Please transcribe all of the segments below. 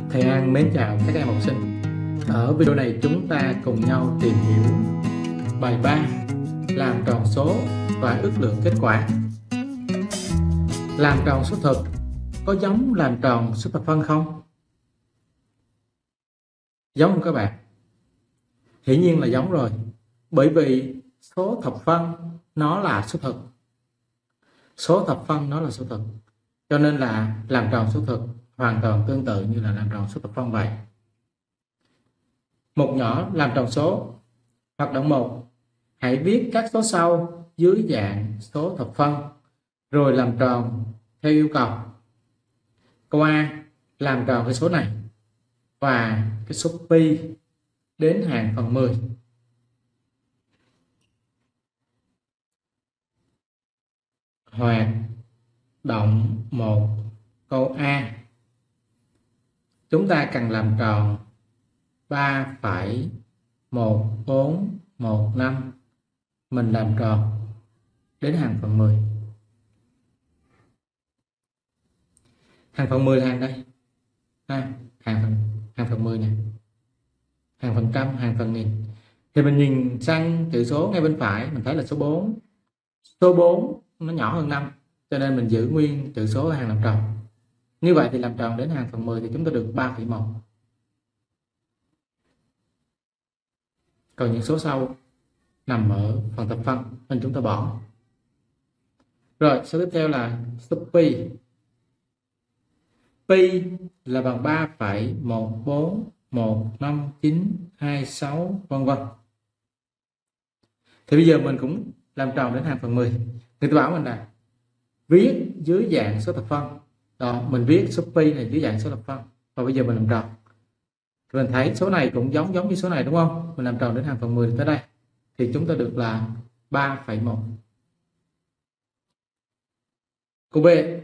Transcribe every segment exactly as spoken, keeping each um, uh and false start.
Thầy An mến chào các em học sinh. Ở video này chúng ta cùng nhau tìm hiểu bài ba, làm tròn số và ước lượng kết quả. Làm tròn số thực có giống làm tròn số thập phân không? Giống không các bạn? Hiển nhiên là giống rồi, bởi vì số thập phân nó là số thực. Số thập phân nó là số thực, cho nên là làm tròn số thực hoàn toàn tương tự như là làm tròn số thập phân vậy. Một nhỏ làm tròn số. Hoạt động một, hãy viết các số sau dưới dạng số thập phân rồi làm tròn theo yêu cầu. Câu A, làm tròn cái số này và cái số pi đến hàng phần mười. Hoạt động một, câu A, chúng ta cần làm tròn ba phẩy một bốn một năm, mình làm tròn đến hàng phần mười. Hàng phần mười là hàng đây, à, hàng phần hàng phần mười này, hàng phần trăm, hàng phần nghìn. Thì mình nhìn sang chữ số ngay bên phải, mình thấy là số bốn. Số bốn nó nhỏ hơn năm, cho nên mình giữ nguyên chữ số hàng làm tròn. Như vậy thì làm tròn đến hàng phần mười thì chúng ta được ba phẩy một. Còn những số sau nằm ở phần thập phân nên chúng ta bỏ. Rồi, số tiếp theo là số pi. Pi là bằng ba phẩy một bốn một năm chín hai sáu vân vân. Thì bây giờ mình cũng làm tròn đến hàng phần mười. Người ta bảo mình là viết dưới dạng số thập phân. Đó, mình viết số pi này dưới dạng số thập phân. Và bây giờ mình làm tròn. Mình thấy số này cũng giống giống như số này đúng không? Mình làm tròn đến hàng phần mười tới đây. Thì chúng ta được là ba phẩy một. Câu B.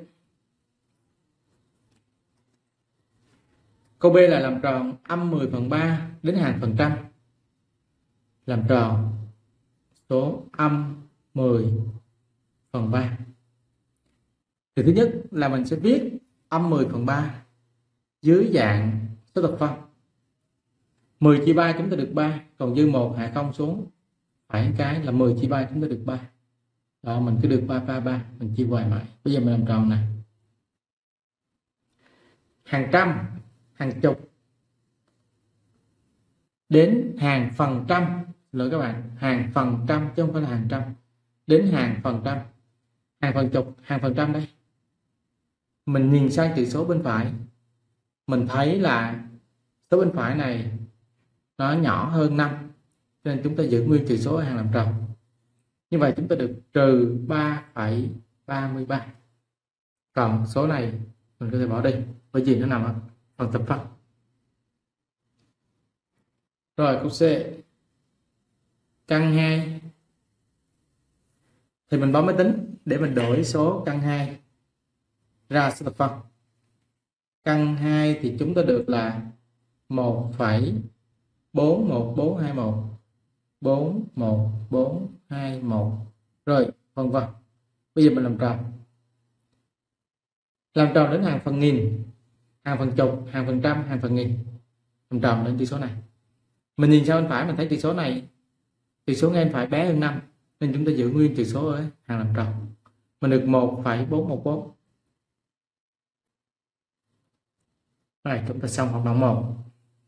Câu B là làm tròn âm mười phần ba đến hàng phần trăm. Làm tròn số âm mười phần ba. Thì thứ nhất là mình sẽ viết âm mười phần ba dưới dạng số thập phân. mười chia ba chúng ta được ba, còn dư một hạ không xuống phải cái là mười chia ba chúng ta được ba. Đó, mình cứ được ba ba ba, mình chia hoài mãi. Bây giờ mình làm tròn này. Hàng trăm, hàng chục đến hàng phần trăm, lỗi các bạn, hàng phần trăm chứ không phải là hàng trăm. Đến hàng phần trăm, hàng phần chục, hàng phần trăm đây. Mình nhìn sang chữ số bên phải, mình thấy là số bên phải này nó nhỏ hơn năm, nên chúng ta giữ nguyên chữ số hàng làm tròn. Như vậy chúng ta được trừ ba phẩy ba mươi ba. Còn số này mình có thể bỏ đi, bởi vì nó nằm ở phần thập phân. Rồi câu C, căn hai. Thì mình bấm máy tính để mình đổi số căn hai ra số thập phân. Căn hai thì chúng ta được là một phẩy bốn một bốn hai một, bốn một bốn hai một, rồi vân vân. Bây giờ mình làm tròn. Làm tròn đến hàng phần nghìn, hàng phần chục, hàng phần trăm, hàng phần nghìn. Làm tròn đến chữ số này. Mình nhìn sang bên phải mình thấy chữ số này, chữ số ngay bên phải bé hơn năm, nên chúng ta giữ nguyên chữ số ở hàng làm tròn. Mình được một phẩy bốn một bốn. Rồi chúng ta xong hoạt động một.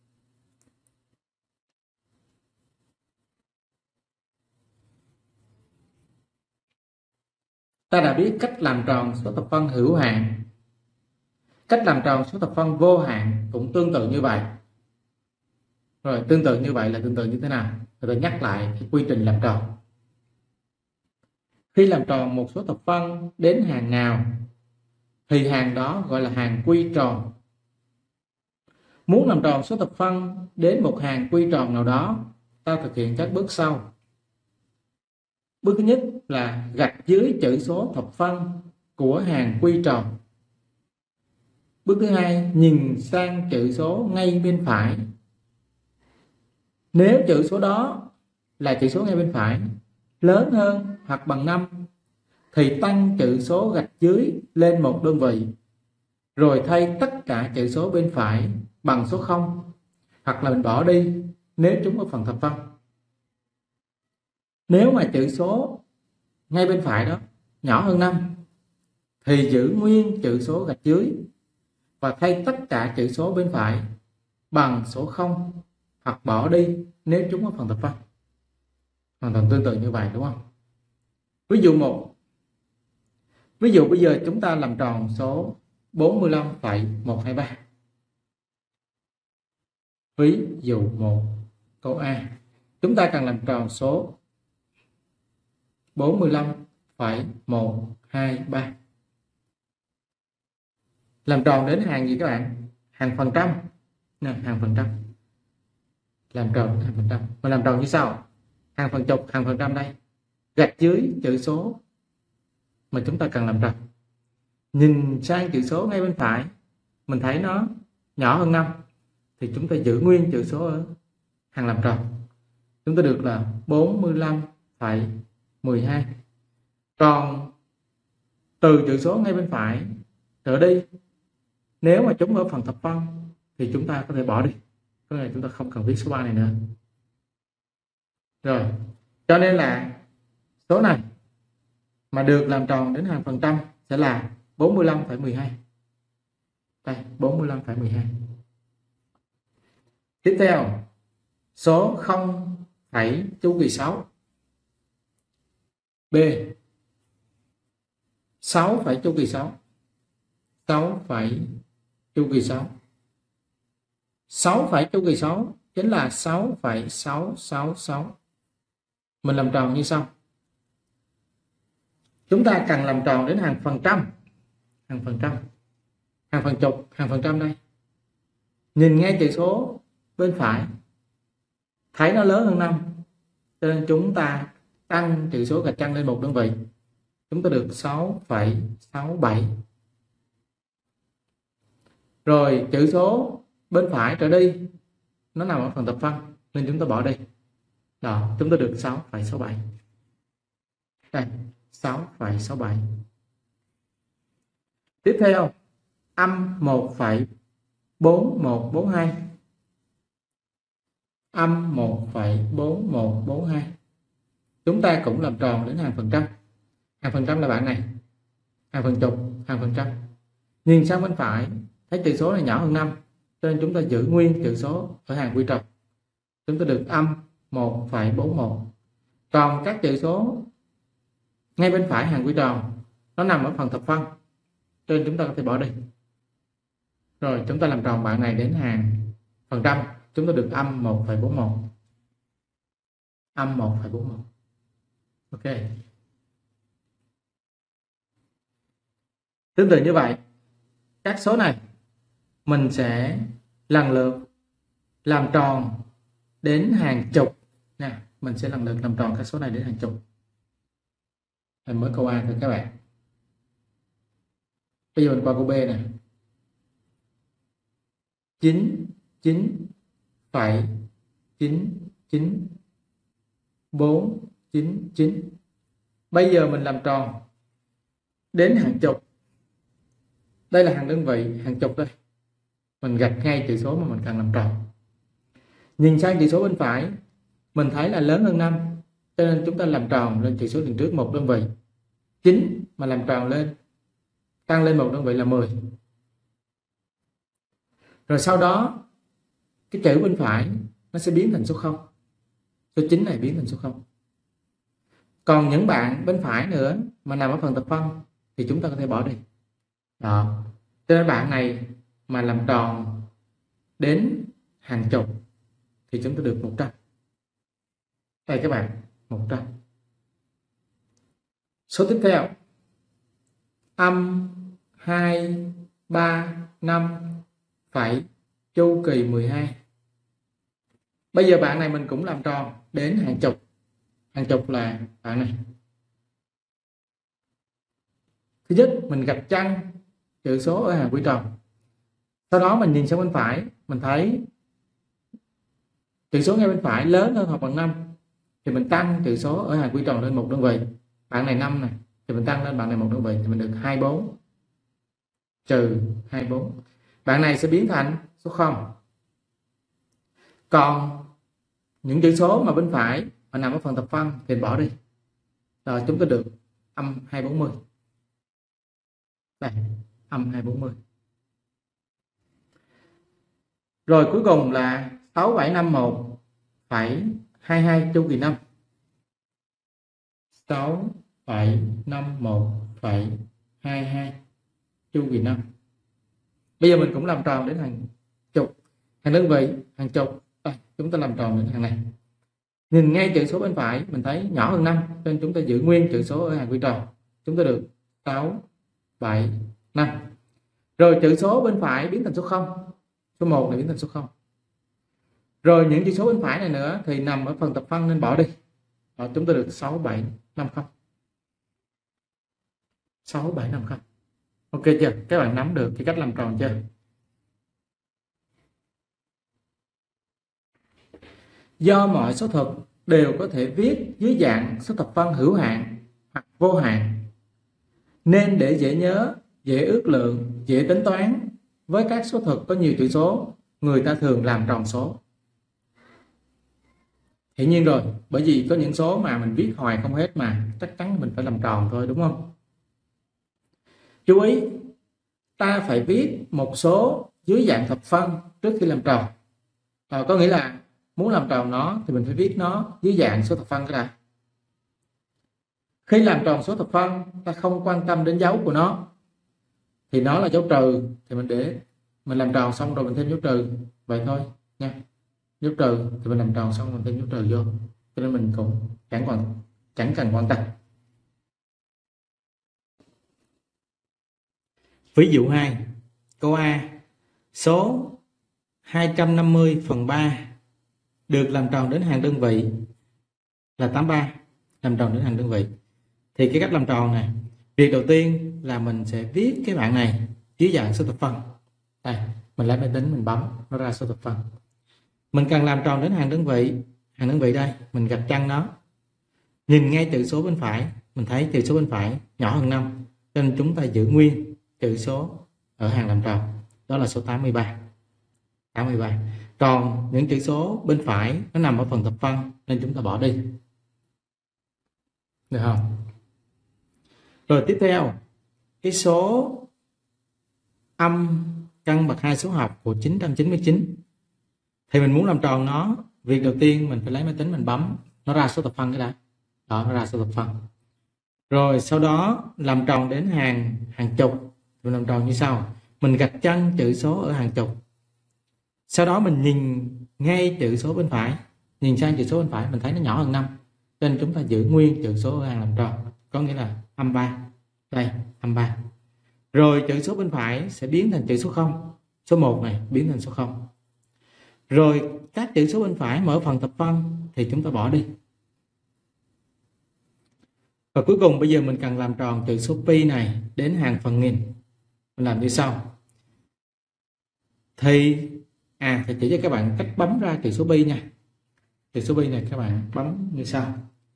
Ta đã biết cách làm tròn số thập phân hữu hạn. Cách làm tròn số thập phân vô hạn cũng tương tự như vậy. Rồi tương tự như vậy là tương tự như thế nào? Tôi nhắc lại cái quy trình làm tròn. Khi làm tròn một số thập phân đến hàng nào thì hàng đó gọi là hàng quy tròn. Muốn làm tròn số thập phân đến một hàng quy tròn nào đó, ta thực hiện các bước sau. Bước thứ nhất là gạch dưới chữ số thập phân của hàng quy tròn. Bước thứ hai, nhìn sang chữ số ngay bên phải. Nếu chữ số đó là chữ số ngay bên phải lớn hơn hoặc bằng năm thì tăng chữ số gạch dưới lên một đơn vị, rồi thay tất cả chữ số bên phải bằng số không, hoặc là mình bỏ đi nếu chúng ở phần thập phân. Nếu mà chữ số ngay bên phải đó nhỏ hơn năm thì giữ nguyên chữ số gạch dưới và thay tất cả chữ số bên phải bằng số không hoặc bỏ đi nếu chúng ở phần thập phân. Hoàn toàn tương tự như vậy, đúng không? Ví dụ một. Ví dụ bây giờ chúng ta làm tròn số bốn mươi lăm phẩy một hai ba. Ví dụ một, câu A. Chúng ta cần làm tròn số bốn mươi lăm phẩy một hai ba. Làm tròn đến hàng gì các bạn? Hàng phần trăm. Nè, hàng phần trăm. Làm tròn hàng phần trăm. Mình làm tròn như sau. Hàng phần chục, hàng phần trăm đây. Gạch dưới chữ số mà chúng ta cần làm tròn. Nhìn sang chữ số ngay bên phải, mình thấy nó nhỏ hơn năm thì chúng ta giữ nguyên chữ số ở hàng làm tròn. Chúng ta được là bốn mươi lăm phẩy mười hai. Còn từ chữ số ngay bên phải trở đi, nếu mà chúng ở phần thập phân thì chúng ta có thể bỏ đi. Cái này chúng ta không cần viết số ba này nữa. Rồi, cho nên là số này mà được làm tròn đến hàng phần trăm sẽ là bốn mươi lăm phẩy mười hai. Đây, bốn mươi lăm phẩy mười hai. Tiếp theo, số không phẩy chu kỳ sáu. B. sáu phẩy chu kỳ sáu. sáu phẩy chu kỳ sáu. sáu phẩy chu kỳ sáu chính là sáu phẩy sáu sáu sáu. Mình làm tròn như sau. Chúng ta cần làm tròn đến hàng phần trăm. Hàng phần trăm. Hàng phần chục, hàng phần trăm đây. Nhìn ngay chữ số bên phải thấy nó lớn hơn năm, cho nên chúng ta tăng chữ số gạch chân lên một đơn vị. Chúng ta được sáu phẩy sáu bảy. Rồi chữ số bên phải trở đi nó nằm ở phần thập phân nên chúng ta bỏ đi. Đó, chúng ta được sáu phẩy sáu bảy. Đây, sáu phẩy sáu bảy. Tiếp theo, âm một phẩy bốn một bốn hai. Âm một phẩy bốn một bốn hai. Chúng ta cũng làm tròn đến hàng phần trăm. Hàng phần trăm là bạn này. Hàng phần chục, hàng phần trăm. Nhìn sang bên phải thấy chữ số này nhỏ hơn năm, cho nên chúng ta giữ nguyên chữ số ở hàng quy tròn. Chúng ta được âm một phẩy bốn một. Còn các chữ số ngay bên phải hàng quy tròn nó nằm ở phần thập phân, cho nên chúng ta có thể bỏ đi. Rồi chúng ta làm tròn bạn này đến hàng phần trăm. Chúng ta được âm một phẩy bốn một. Âm một phẩy bốn một. Ok. Tương tự như vậy, các số này mình sẽ lần lượt làm tròn đến hàng chục nè. Mình sẽ lần lượt làm tròn các số này đến hàng chục. Mình mới câu A thôi các bạn. Bây giờ mình qua câu B nè. chín chín phẩy chín chín bốn chín chín. Bây giờ mình làm tròn đến hàng chục. Đây là hàng đơn vị, hàng chục đây. Mình gạch ngay chữ số mà mình cần làm tròn. Nhìn sang chữ số bên phải mình thấy là lớn hơn năm, cho nên chúng ta làm tròn lên chữ số đằng trước một đơn vị. chín mà làm tròn lên, tăng lên một đơn vị là mười. Rồi sau đó cái chữ bên phải nó sẽ biến thành số không. Số chín này biến thành số không. Còn những bạn bên phải nữa mà nằm ở phần thập phân thì chúng ta có thể bỏ đi. Đó. Cho nên bạn này mà làm tròn đến hàng chục thì chúng ta được một trăm. Đây các bạn, một trăm. Số tiếp theo, âm hai, ba, năm phẩy chu kỳ mười hai. Bây giờ bạn này mình cũng làm tròn đến hàng chục. Hàng chục là bạn này. Thứ nhất, mình gạch chân chữ số ở hàng quy tròn. Sau đó mình nhìn sang bên phải, mình thấy chữ số ngay bên phải lớn hơn hoặc bằng năm thì mình tăng chữ số ở hàng quy tròn lên một đơn vị. Bạn này năm này thì mình tăng lên bạn này một đơn vị thì mình được hai mươi bốn trừ hai mươi bốn. Bạn này sẽ biến thành số không. Còn những chữ số mà bên phải mà nằm ở phần thập phân thì bỏ đi. Rồi chúng ta được âm hai trăm bốn mươi. Đây, âm hai trăm bốn mươi. Rồi cuối cùng là sáu bảy năm một phẩy hai hai chu kỳ năm. sáu bảy năm một phẩy hai hai chu kỳ năm. Bây giờ mình cũng làm tròn đến hàng chục, hàng đơn vị, hàng chục. Đây, chúng ta làm tròn đến hàng này. Nhìn ngay chữ số bên phải mình thấy nhỏ hơn năm, nên chúng ta giữ nguyên chữ số ở hàng quy tròn. Chúng ta được sáu bảy năm. Rồi chữ số bên phải biến thành số không. Số một này biến thành số không. Rồi những chữ số bên phải này nữa thì nằm ở phần thập phân nên bỏ đi. Rồi chúng ta được sáu bảy năm không. sáu bảy năm không. Ok chưa? Các bạn nắm được cái cách làm tròn chưa? Do mọi số thực đều có thể viết dưới dạng số thập phân hữu hạn hoặc vô hạn, nên để dễ nhớ, dễ ước lượng, dễ tính toán, với các số thực có nhiều chữ số, người ta thường làm tròn số. Hiển nhiên rồi, bởi vì có những số mà mình viết hoài không hết mà, chắc chắn mình phải làm tròn thôi, đúng không? Chú ý, ta phải viết một số dưới dạng thập phân trước khi làm tròn. À, có nghĩa là muốn làm tròn nó thì mình phải viết nó dưới dạng số thập phân cái đã. Khi làm tròn số thập phân, ta không quan tâm đến dấu của nó, thì nó là dấu trừ thì mình để mình làm tròn xong rồi mình thêm dấu trừ, vậy thôi nha. Dấu trừ thì mình làm tròn xong mình thêm dấu trừ vô, cho nên mình cũng chẳng còn chẳng cần quan tâm. Ví dụ hai, câu A, số hai trăm năm mươi phần ba được làm tròn đến hàng đơn vị là tám mươi ba, làm tròn đến hàng đơn vị. Thì cái cách làm tròn này, việc đầu tiên là mình sẽ viết cái bảng này dưới dạng số thập phân. Đây, mình lấy máy tính mình bấm nó ra số thập phân. Mình cần làm tròn đến hàng đơn vị, hàng đơn vị đây, mình gạch chân nó. Nhìn ngay chữ số bên phải, mình thấy chữ số bên phải nhỏ hơn năm, nên chúng ta giữ nguyên chữ số ở hàng làm tròn, đó là số tám mươi ba. tám mươi ba. Còn những chữ số bên phải nó nằm ở phần thập phân nên chúng ta bỏ đi. Được không? Rồi tiếp theo, cái số âm căn bậc hai số học của chín trăm chín mươi chín thì mình muốn làm tròn nó, việc đầu tiên mình phải lấy máy tính mình bấm nó ra số thập phân cái đã. Đó, nó ra số thập phân. Rồi sau đó làm tròn đến hàng hàng chục, mình làm tròn như sau. Mình gạch chân chữ số ở hàng chục. Sau đó mình nhìn ngay chữ số bên phải, nhìn sang chữ số bên phải mình thấy nó nhỏ hơn năm, cho nên chúng ta giữ nguyên chữ số ở hàng làm tròn, có nghĩa là hai mươi ba. Đây, hai mươi ba. Rồi chữ số bên phải sẽ biến thành chữ số không. Số một này biến thành số không. Rồi các chữ số bên phải mở phần thập phân thì chúng ta bỏ đi. Và cuối cùng bây giờ mình cần làm tròn chữ số pi này đến hàng phần nghìn. Mình làm như sau. Thì à thì chỉ cho các bạn cách bấm ra chữ số pi nha. Chữ số pi này các bạn bấm như sau.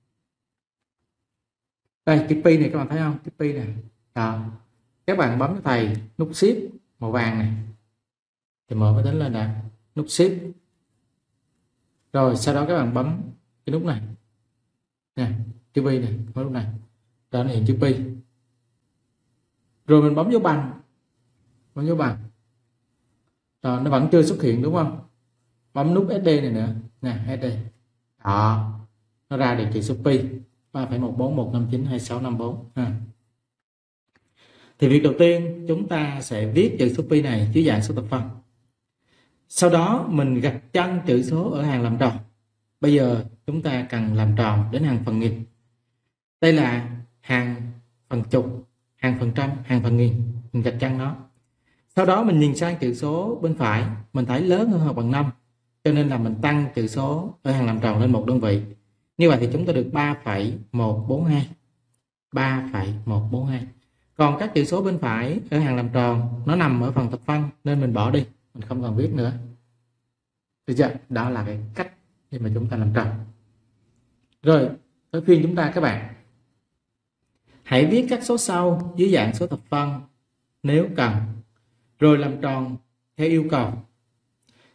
Đây, chữ pi này các bạn thấy không? Chữ pi này. Đó. Các bạn bấm cho thầy nút shift màu vàng này. Thì mở máy tính lên nè, nút shift. Rồi sau đó các bạn bấm cái nút này. Nè, chữ pi này, bấm nút này. Đó là hiện chữ pi. Rồi mình bấm dấu bằng. Bấm dấu bằng. Đó, nó vẫn chưa xuất hiện đúng không? Bấm nút ét đê này nữa. Nè, ét đê. Đó. Nó ra được chữ số pi ba phẩy một bốn một năm chín hai sáu năm bốn ha. Thì việc đầu tiên chúng ta sẽ viết chữ số pi này dưới dạng số thập phân. Sau đó mình gạch chân chữ số ở hàng làm tròn. Bây giờ chúng ta cần làm tròn đến hàng phần nghìn. Đây là hàng phần chục, hàng phần trăm, hàng phần nghìn. Mình gạch chân nó. Sau đó mình nhìn sang chữ số bên phải, mình thấy lớn hơn hoặc bằng năm, cho nên là mình tăng chữ số ở hàng làm tròn lên một đơn vị. Như vậy thì chúng ta được ba phẩy một bốn hai. ba phẩy một bốn hai. Còn các chữ số bên phải ở hàng làm tròn nó nằm ở phần thập phân nên mình bỏ đi, mình không cần viết nữa. Được chưa? Đó là cái cách để mà chúng ta làm tròn. Rồi, tới phiên chúng ta các bạn. Hãy viết các số sau dưới dạng số thập phân nếu cần, rồi làm tròn theo yêu cầu.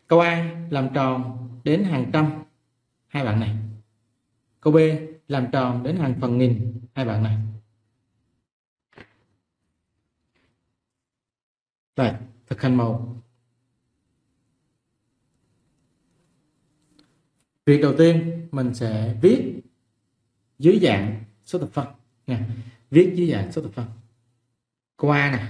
Câu A làm tròn đến hàng trăm, hai bạn này. Câu B làm tròn đến hàng phần nghìn, hai bạn này. Rồi, thực hành một. Việc đầu tiên mình sẽ viết dưới dạng số thập phân nha. Viết dưới dạng số thập phân. Câu A nè.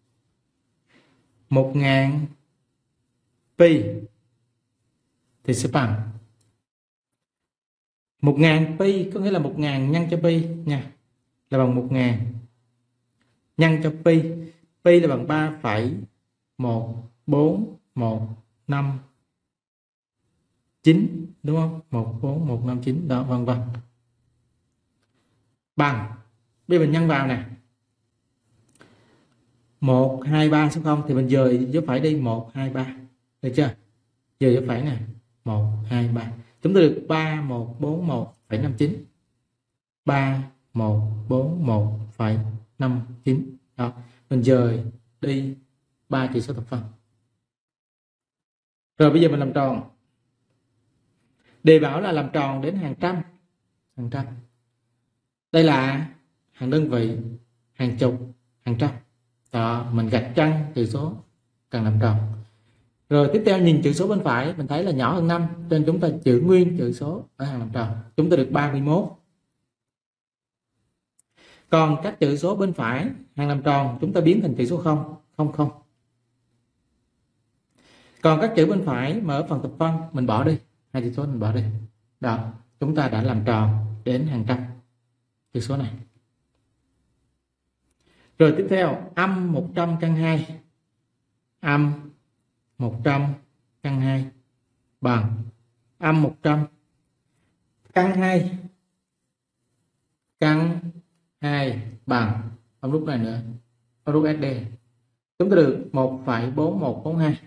một nghìn pi thì sẽ bằng một nghìn pi, có nghĩa là một nghìn nhân cho pi nha, là bằng một nghìn nhân cho pi. Pi là bằng ba phẩy một bốn một năm chín, đúng không? một bốn một năm chín đó, vân vân. Bằng, bây giờ mình nhân vào nè. một hai ba số không thì mình dời dấu phẩy đi, một hai ba. Được chưa? Dời dấu phẩy nè, một hai ba. Chúng ta được ba một bốn một phẩy năm chín. ba một bốn một phẩy năm chín. Đó, mình dời đi ba chỉ số thập phân. Rồi bây giờ mình làm tròn. Đề bảo là làm tròn đến hàng trăm. Hàng trăm. Đây là hàng đơn vị, hàng chục, hàng trăm. Đó, mình gạch chân chữ số cần làm tròn. Rồi tiếp theo nhìn chữ số bên phải, mình thấy là nhỏ hơn năm, nên chúng ta giữ nguyên chữ số ở hàng làm tròn. Chúng ta được ba mươi mốt. Còn các chữ số bên phải hàng làm tròn chúng ta biến thành chữ số không, không không. Còn các chữ bên phải mà ở phần thập phân mình bỏ đi, hai chữ số mình bỏ đi. Đó, chúng ta đã làm tròn đến hàng trăm chữ số này. Rồi tiếp theo âm một trăm căn hai. Âm một trăm căn hai bằng âm một trăm căn hai. Căn hai bằng âm lúc này nữa, âm lúc ét đê. Chúng ta được một phẩy bốn một bốn hai.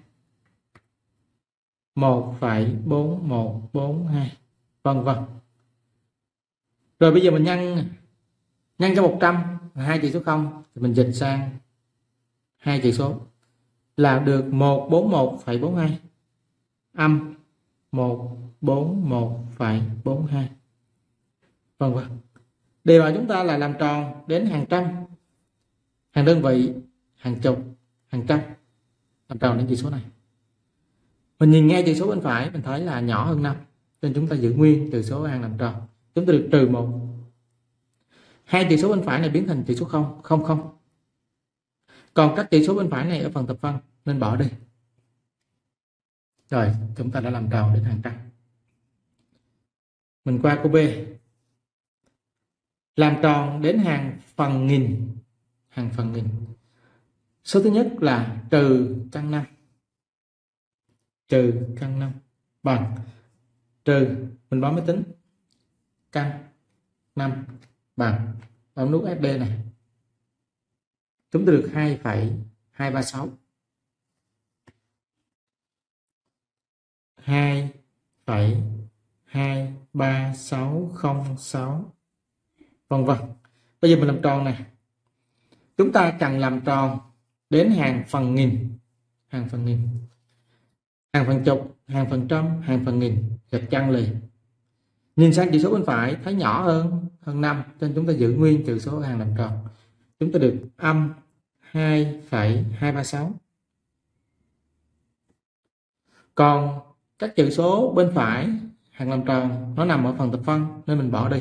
một phẩy bốn một bốn hai, vân vân. Rồi bây giờ mình nhân nhân cho một trăm hai chữ số không thì mình dịch sang hai chữ số là được một trăm bốn mươi mốt phẩy bốn hai âm một trăm bốn mươi mốt phẩy bốn hai, vân vân. Đề bài chúng ta là làm tròn đến hàng trăm, hàng đơn vị, hàng chục, hàng trăm, làm tròn đến chữ số này. Mình nhìn ngay chữ số bên phải mình thấy là nhỏ hơn năm, nên chúng ta giữ nguyên chữ số hàng làm tròn. Chúng ta được trừ một. Hai chữ số bên phải này biến thành chữ số không, không không. Còn các chữ số bên phải này ở phần thập phân nên bỏ đi. Rồi, chúng ta đã làm tròn đến hàng trăm. Mình qua câu B. Làm tròn đến hàng phần nghìn. Hàng phần nghìn. Số thứ nhất là trừ căn năm. Trừ căn năm bằng trừ, mình bấm máy tính, căn năm bằng, bấm nút ét đê này. Chúng ta được hai phẩy hai ba sáu. hai phẩy hai ba sáu không sáu, vân vân. Bây giờ mình làm tròn này. Chúng ta cần làm tròn đến hàng phần nghìn. Hàng phần nghìn, hàng phần chục, hàng phần trăm, hàng phần nghìn, gạch chân liền. Nhìn sang chữ số bên phải thấy nhỏ hơn hơn năm, nên chúng ta giữ nguyên chữ số hàng làm tròn. Chúng ta được âm hai phẩy hai ba sáu. Còn các chữ số bên phải hàng làm tròn nó nằm ở phần thập phân nên mình bỏ đi.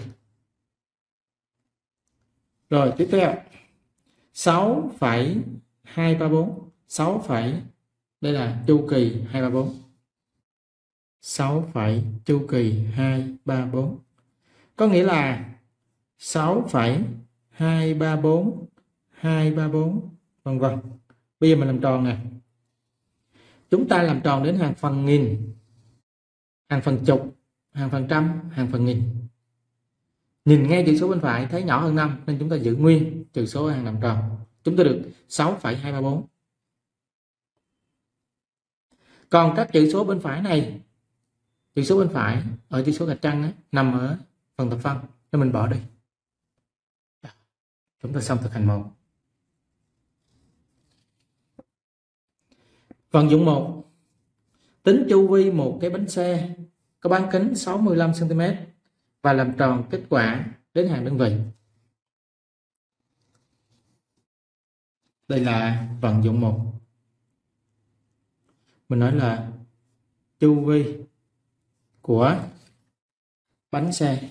Rồi tiếp theo sáu phẩy hai ba bốn. sáu phẩy, đây là chu kỳ hai ba bốn. sáu phẩy chu kỳ hai ba bốn. Có nghĩa là sáu phẩy hai ba bốn, hai ba bốn, vân vân. Bây giờ mình làm tròn nè. Chúng ta làm tròn đến hàng phần nghìn, hàng phần chục, hàng phần trăm, hàng phần nghìn. Nhìn ngay chữ số bên phải thấy nhỏ hơn năm nên chúng ta giữ nguyên chữ số hàng làm tròn. Chúng ta được sáu phẩy hai ba bốn. Còn các chữ số bên phải này, chữ số bên phải ở chữ số gạch chân ấy, nằm ở phần thập phân nên mình bỏ đi. Chúng ta xong thực hành một. Vận dụng một. Tính chu vi một cái bánh xe có bán kính sáu mươi lăm xăng ti mét và làm tròn kết quả đến hàng đơn vị. Đây là vận dụng một. Mình nói là chu vi của bánh xe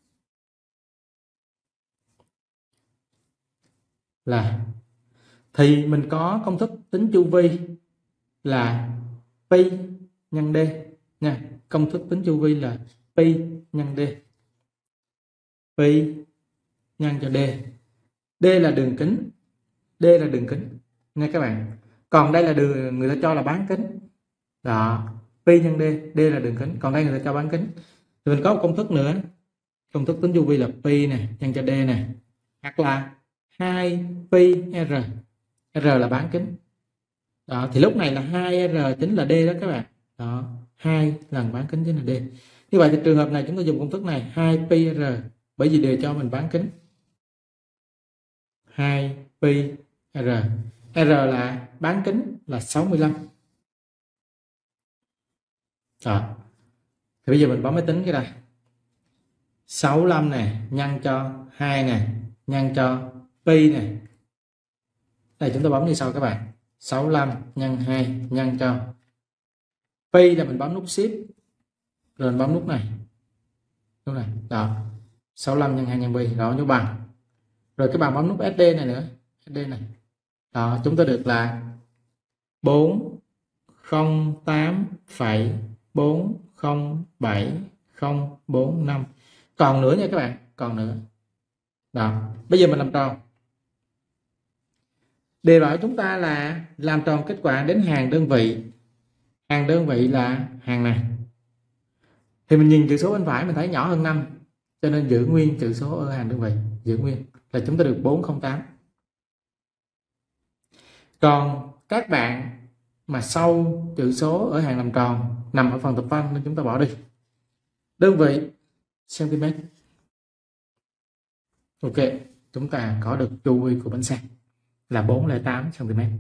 là, thì mình có công thức tính chu vi là pi nhân d nha. Công thức tính chu vi là pi nhân d. Pi nhân cho d. D là đường kính. D là đường kính nha các bạn. Còn đây là đường người ta cho là bán kính. Đó, pi nhân d, d là đường kính. Còn đây người ta cho bán kính. Thì mình có một công thức nữa. Công thức tính chu vi là pi này nhân cho d này, hoặc là hai pi r. R là bán kính. Đó, thì lúc này là hai r chính là d đó các bạn. Đó, hai lần bán kính chính là d. Như vậy thì trường hợp này chúng ta dùng công thức này hai pi r, bởi vì đều cho mình bán kính. hai pi r. R là bán kính là sáu mươi lăm. Đó. Thì bây giờ mình bấm máy tính cái đây. sáu mươi lăm này nhân cho hai này nhân cho pi này. Đây chúng ta bấm như sau các bạn. sáu mươi lăm nhân hai nhân cho pi là mình bấm nút shift rồi mình bấm nút này. Nút này. Đó. sáu mươi lăm nhân hai nhân pi, đó như bằng. Rồi các bạn bấm nút ét đê này nữa, ét đê này. Đó, chúng ta được là bốn không tám phẩy bốn không bảy không bốn năm. Còn nữa nha các bạn, còn nữa. Đó, bây giờ mình làm tròn. Đề bảo chúng ta là làm tròn kết quả đến hàng đơn vị. Hàng đơn vị là hàng này. Thì mình nhìn chữ số bên phải mình thấy nhỏ hơn năm, cho nên giữ nguyên chữ số ở hàng đơn vị, giữ nguyên là chúng ta được bốn không tám. Còn các bạn mà sau chữ số ở hàng làm tròn nằm ở phần tập phân nên chúng ta bỏ đi. Đơn vị cm. Ok, chúng ta có được chu vi của bánh xe là bốn không tám xăng ti mét.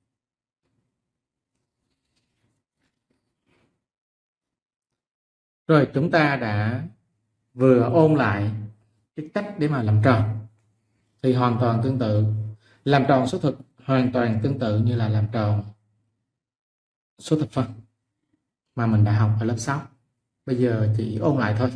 Rồi chúng ta đã vừa ôn lại cái cách để mà làm tròn. Thì hoàn toàn tương tự. Làm tròn số thực hoàn toàn tương tự như là làm tròn số thập phân mà mình đã học ở lớp sáu. Bây giờ chỉ ôn lại thôi.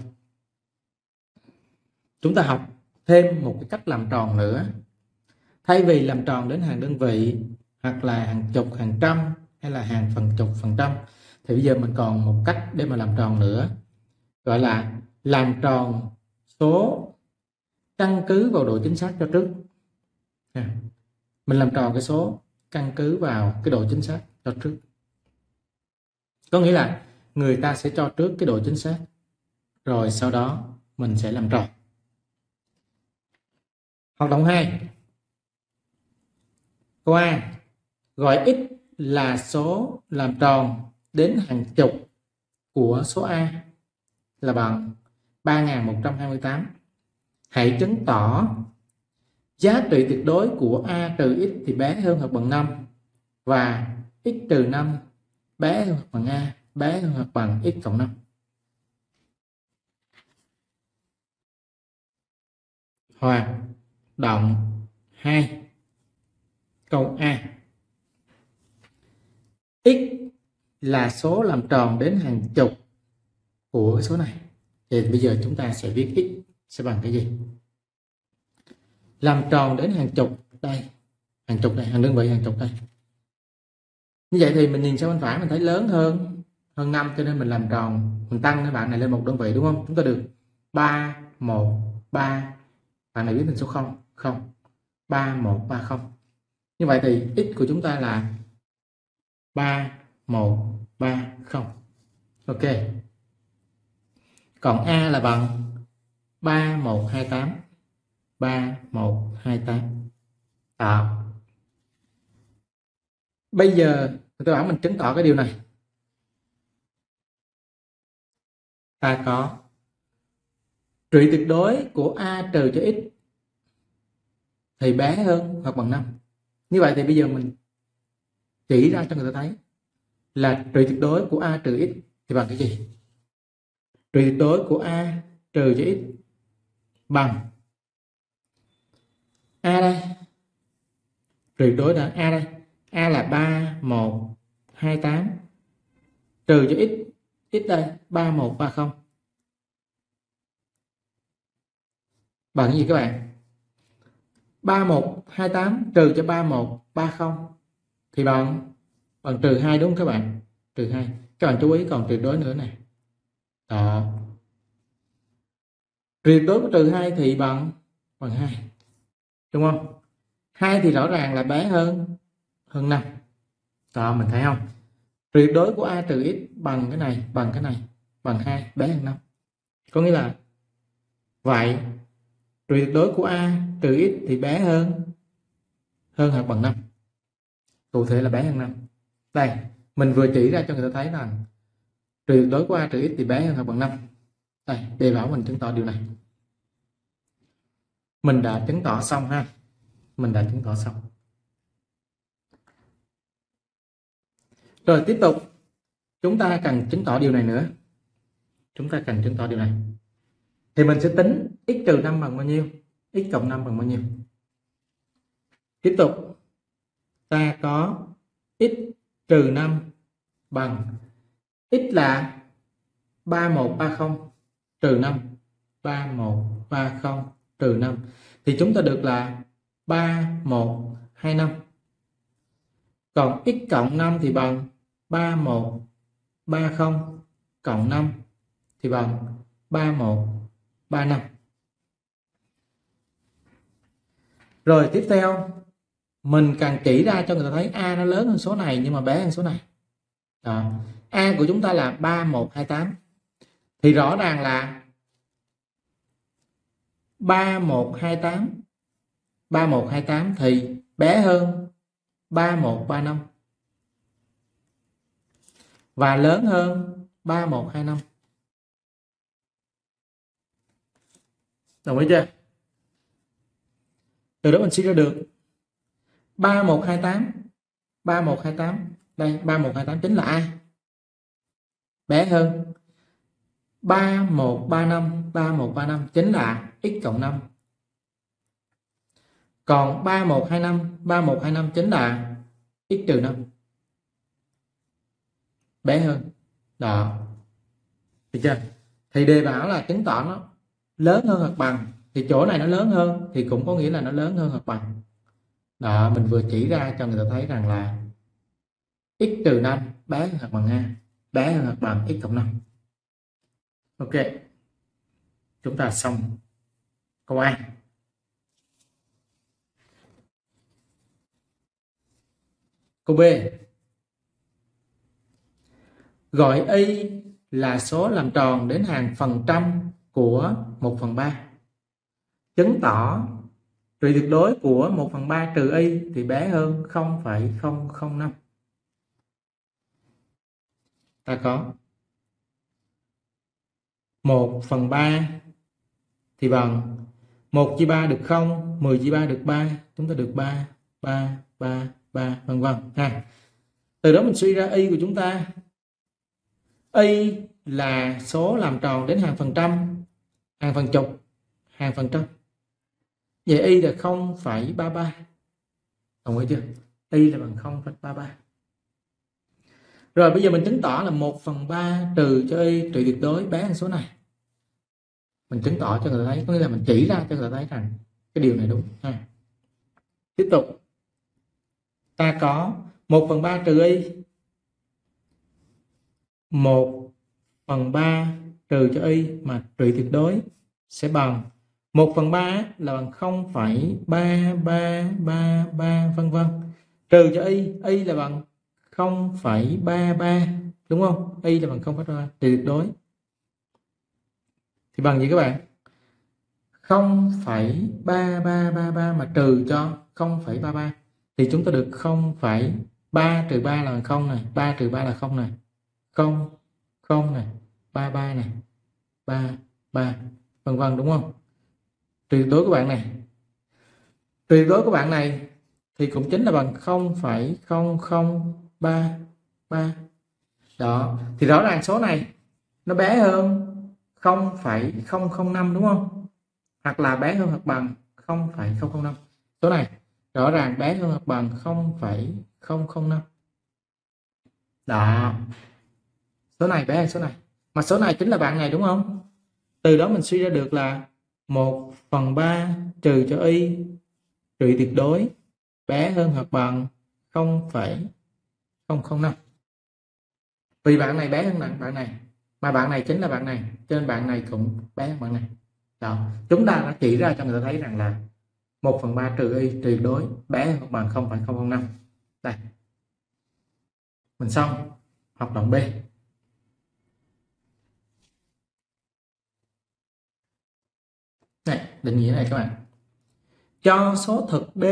Chúng ta học thêm một cái cách làm tròn nữa. Thay vì làm tròn đến hàng đơn vị hoặc là hàng chục, hàng trăm hay là hàng phần chục, phần trăm, thì bây giờ mình còn một cách để mà làm tròn nữa, gọi là làm tròn số căn cứ vào độ chính xác cho trước. Mình làm tròn cái số căn cứ vào cái độ chính xác cho trước. Có nghĩa là người ta sẽ cho trước cái độ chính xác, rồi sau đó mình sẽ làm tròn. Hoạt động hai. Câu A. Gọi x là số làm tròn đến hàng chục của số A là bằng ba nghìn một trăm hai mươi tám. Hãy chứng tỏ giá trị tuyệt đối của A trừ x thì bé hơn hoặc bằng năm và x trừ năm bé hơn hoặc bằng A bé hơn hoặc bằng x cộng năm. Hoạt động hai. Câu A. X là số làm tròn đến hàng chục của số này. Thì bây giờ chúng ta sẽ viết x sẽ bằng cái gì? Làm tròn đến hàng chục đây, hàng chục này, hàng đơn vị hàng chục đây. Như vậy thì mình nhìn sang bên phải mình thấy lớn hơn hơn năm, cho nên mình làm tròn, mình tăng cái bạn này lên một đơn vị đúng không? Chúng ta được ba một ba, bạn này biến thành số không không, ba một ba không. Như vậy thì x của chúng ta là ba một ba không. Ok. Còn A là bằng ba một hai tám, ba một hai tám. À. Bây giờ tôi bảo mình chứng tỏ cái điều này. Ta có trị tuyệt đối của A trừ cho x thì bé hơn hoặc bằng năm. Như vậy thì bây giờ mình chỉ ra cho người ta thấy là trừ tuyệt đối của A trừ x thì bằng cái gì? Trừ tuyệt đối của A trừ cho x bằng A đây. Trừ tuyệt đối là A đây. A là ba, một, hai, tám. Trừ cho x. X đây. ba, một, ba, không. Bằng cái gì các bạn? ba, một, hai, tám trừ cho ba, một, ba, không. Thì bằng bằng trừ hai đúng không các bạn? Trừ hai. Các bạn chú ý còn tuyệt đối nữa này. Đó. Tuyệt đối của trừ hai thì bằng bằng hai. Đúng không? hai thì rõ ràng là bé hơn hơn năm. Đó, mình thấy không? Tuyệt đối của A trừ x bằng cái này, bằng cái này, bằng hai, bé hơn năm. Có nghĩa là vậy tuyệt đối của A trừ x thì bé hơn hơn hoặc bằng năm. Cụ thể là bé hơn năm. Đây, mình vừa chỉ ra cho người ta thấy rằng tuyệt đối của A trừ x thì bé hơn hoặc bằng năm. Đây, đề bảo mình chứng tỏ điều này. Mình đã chứng tỏ xong ha. Mình đã chứng tỏ xong. Rồi tiếp tục. Chúng ta cần chứng tỏ điều này nữa. Chúng ta cần chứng tỏ điều này. Thì mình sẽ tính x trừ năm bằng bao nhiêu? X cộng năm bằng bao nhiêu? Tiếp tục. Ta có x trừ năm bằng x là ba, một, ba, không trừ năm. ba, một, ba, không trừ năm. Thì chúng ta được là ba, một, hai, năm. Còn x cộng năm thì bằng ba, một, ba, không cộng năm thì bằng ba, một, ba, năm. Rồi tiếp theo mình cần chỉ ra cho người ta thấy A nó lớn hơn số này nhưng mà bé hơn số này. Đó. A của chúng ta là ba, một, hai, tám. Thì rõ ràng là ba, một, hai, tám. ba, một, hai, tám thì bé hơn ba, một, ba, năm. Và lớn hơn ba, một, hai, năm. Đồng ý chưa? Từ đó mình suy ra được ba, một, hai, tám. ba, một, hai, tám. Đây, ba, một, hai, tám chính là A. Bé hơn ba, một, ba, năm. ba, một, ba, năm chính là x cộng năm. Còn ba, một, hai, năm. ba, một, hai, năm chính là x trừ năm. Bé hơn. Đó. Được chưa? Thì đề bảo là chứng tỏ nó lớn hơn hoặc bằng. Thì chỗ này nó lớn hơn thì cũng có nghĩa là nó lớn hơn hoặc bằng. Đó, mình vừa chỉ ra cho người ta thấy rằng là x trừ năm bé hơn hoặc bằng A, bé hơn hoặc bằng x cộng năm. Ok. Chúng ta xong câu A. Câu B. Gọi y là số làm tròn đến hàng phần trăm của một phần ba. Chứng tỏ trừ tuyệt đối của một phần ba trừ y thì bé hơn không phẩy không không năm. Ta có một phần ba thì bằng một chia ba được không, mười chia ba được ba, chúng ta được ba, ba, ba, ba, vân vân ha. Từ đó mình suy ra y của chúng ta. Y là số làm tròn đến hàng phần trăm, hàng phần chục, hàng phần trăm. Vậy y là không phẩy ba ba. Đồng ý chưa? Y là bằng không phẩy ba ba. Rồi bây giờ mình chứng tỏ là một phần ba trừ cho y trừ tuyệt đối bé hơn số này. Mình chứng tỏ cho người ta thấy, có nghĩa là mình chỉ ra cho người ta thấy rằng cái điều này đúng ha. Tiếp tục. Ta có một phần ba trừ y. một phần ba trừ cho y mà trừ tuyệt đối sẽ bằng một phần ba là bằng không phẩy ba ba ba ba vân vân. Trừ cho y, y là bằng không phẩy ba ba, đúng không? Y là bằng không phẩy ba ba trừ tuyệt đối. Thì bằng gì các bạn? không phẩy ba ba ba ba mà trừ cho không phẩy ba ba thì chúng ta được không phẩy ba trừ ba là bằng không này, ba trừ ba là không này. không, không này, ba ba này, ba, ba, vân vân, đúng không? Trừ tuyệt đối của bạn này. Trừ tuyệt đối của bạn này thì cũng chính là bằng không phẩy không không ba ba. Đó, thì rõ ràng số này nó bé hơn không phẩy không không năm đúng không? Hoặc là bé hơn hoặc bằng không phẩy không không năm. Số này rõ ràng bé hơn hoặc bằng không phẩy không không năm. Đó. Số này bé hơn số này. Mà số này chính là bạn này đúng không? Từ đó mình suy ra được là một phần ba trừ cho y trừ tuyệt đối bé hơn hoặc bằng không phẩy không không năm. Vì bạn này bé hơn bạn này, mà bạn này chính là bạn này, cho nên bạn này cũng bé hơn bạn này. Đó, chúng ta đã chỉ ra cho người ta thấy rằng là một phần ba trừ y trừ tuyệt đối bé hơn hoặc bằng không phẩy không không năm. Đây, mình xong hoạt động B. Này, định nghĩa này các bạn. Cho số thực D,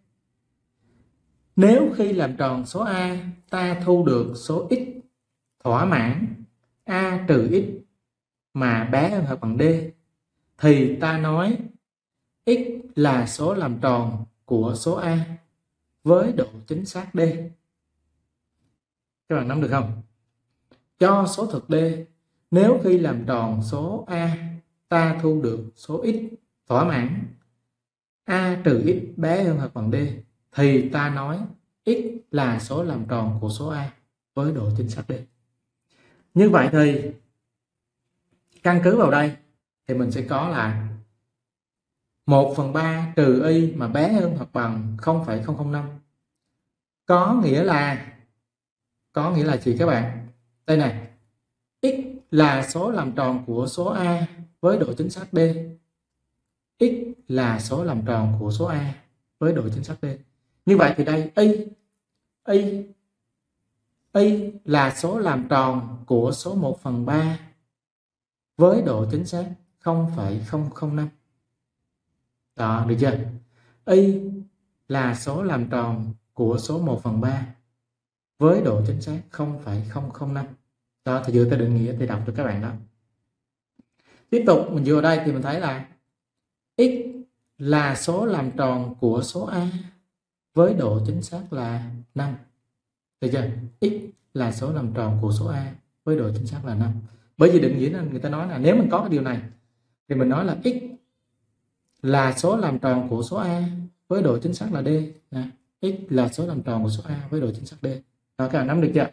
nếu khi làm tròn số A ta thu được số x thỏa mãn A trừ x mà bé hơn hoặc bằng D, thì ta nói x là số làm tròn của số A với độ chính xác D. Các bạn nắm được không? Cho số thực D, nếu khi làm tròn số A ta thu được số x thỏa mãn A trừ x bé hơn hoặc bằng D, thì ta nói x là số làm tròn của số A với độ chính xác D. Như vậy thì căn cứ vào đây thì mình sẽ có là một phần ba trừ y mà bé hơn hoặc bằng không phẩy không không năm. Có nghĩa là có nghĩa là gì các bạn? Đây này, x là số làm tròn của số A với độ chính xác D. X là số làm tròn của số A với độ chính xác D. Như vậy thì đây y y y là số làm tròn của số một phần ba với độ chính xác không phẩy không không năm. Đó, được chưa? Y là số làm tròn của số một phần ba với độ chính xác không phẩy không không năm. Đó, thì dựa theo định nghĩa thì đọc được các bạn đó. Tiếp tục mình dựa vào đây thì mình thấy là x là số làm tròn của số A với độ chính xác là năm. Được chưa? X là số làm tròn của số A với độ chính xác là năm. Bởi vì định nghĩa nên người ta nói là nếu mình có cái điều này thì mình nói là x là số làm tròn của số A với độ chính xác là D. Nè, x là số làm tròn của số A với độ chính xác D. Đó, các bạn nắm được chưa?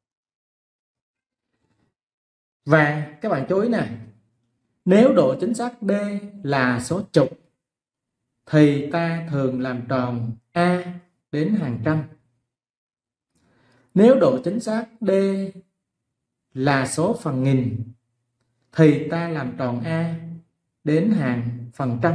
Và các bạn chú ý nè, nếu độ chính xác D là số chục thì ta thường làm tròn A đến hàng trăm. Nếu độ chính xác D là số phần nghìn thì ta làm tròn A đến hàng phần trăm.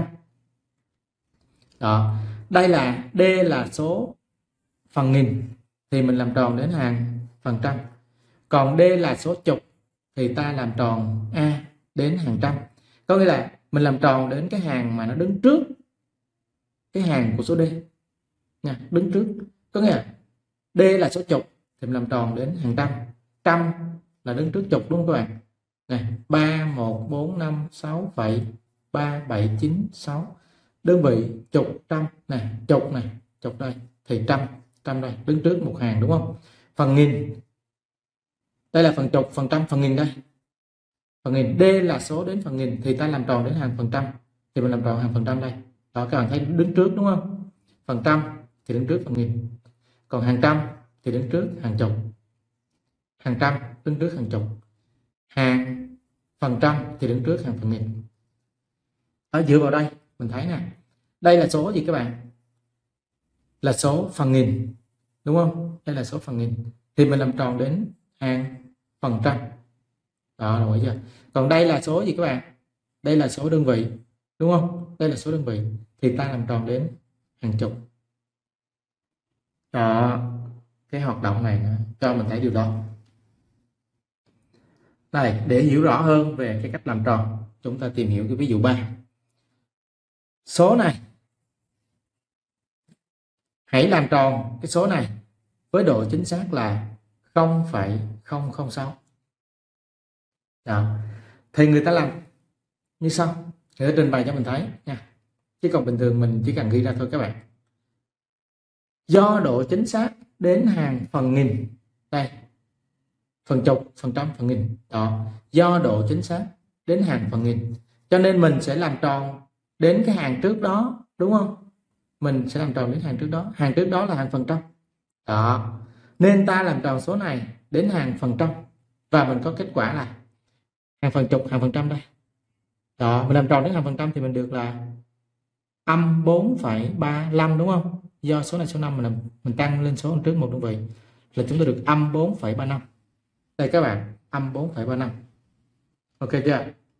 Đó, đây là D là số phần nghìn thì mình làm tròn đến hàng phần trăm. Còn D là số chục thì ta làm tròn A đến hàng trăm. Có nghĩa là mình làm tròn đến cái hàng mà nó đứng trước cái hàng của số D nha, đứng trước. Có nghĩa là D là số chục thì mình làm tròn đến hàng trăm. Trăm là đứng trước chục đúng không các bạn? Này, ba, một, bốn, năm, sáu, phẩy ba, bảy, chín, sáu. Đơn vị chục, trăm này, chục này, chục đây thì trăm, trăm đây đứng trước một hàng đúng không? Phần nghìn. Đây là phần chục, phần trăm, phần nghìn đây. Phần nghìn, D là số đến phần nghìn thì ta làm tròn đến hàng phần trăm thì mình làm tròn hàng phần trăm đây. Đó, các bạn thấy đứng trước đúng không? Phần trăm thì đứng trước phần nghìn. Còn hàng trăm thì đứng trước hàng chục. Hàng trăm đứng trước hàng chục. Hàng phần trăm thì đứng trước hàng phần nghìn. Ở dựa vào đây mình thấy nè, đây là số gì các bạn? Là số phần nghìn đúng không? Đây là số phần nghìn thì mình làm tròn đến hàng phần trăm. Đó, đồng ý chưa? Còn đây là số gì các bạn? Đây là số đơn vị đúng không? Đây là số đơn vị thì ta làm tròn đến hàng chục. Đó, cái hoạt động này cho mình thấy điều đó. Đây, để hiểu rõ hơn về cái cách làm tròn, chúng ta tìm hiểu cái ví dụ ba. Số này, hãy làm tròn cái số này với độ chính xác là không phẩy không không sáu. Đó, thì người ta làm như sau, người ta trình bày cho mình thấy nha. Chứ còn bình thường mình chỉ cần ghi ra thôi các bạn. Do độ chính xác đến hàng phần nghìn, đây, phần chục, phần trăm, phần nghìn. Đó, do độ chính xác đến hàng phần nghìn. Cho nên mình sẽ làm tròn đến cái hàng trước đó, đúng không? Mình sẽ làm tròn đến hàng trước đó. Hàng trước đó là hàng phần trăm. Đó, nên ta làm tròn số này đến hàng phần trăm. Và mình có kết quả là hàng phần chục, hàng phần trăm đây. Đó, mình làm tròn đến hàng phần trăm thì mình được là âm bốn phẩy ba mươi lăm, đúng không? Do số này số năm mình làm, mình tăng lên số trước một đơn vị là chúng ta được âm bốn phẩy ba mươi lăm. Đây các bạn, âm bốn phẩy ba mươi lăm. Ok chưa?